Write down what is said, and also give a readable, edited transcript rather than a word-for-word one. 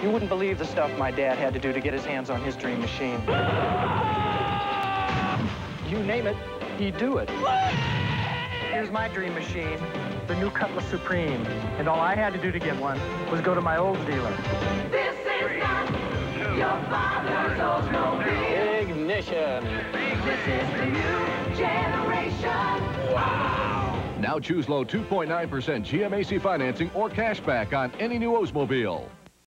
You wouldn't believe the stuff my dad had to do to get his hands on his dream machine. You name it, he'd do it. Here's my dream machine, the new Cutlass Supreme. And all I had to do to get one was go to my Olds dealer. This is not your father's Oldsmobile. Ignition. This is the new generation. Wow! Now choose low 2.9% GMAC financing or cash back on any new Oldsmobile.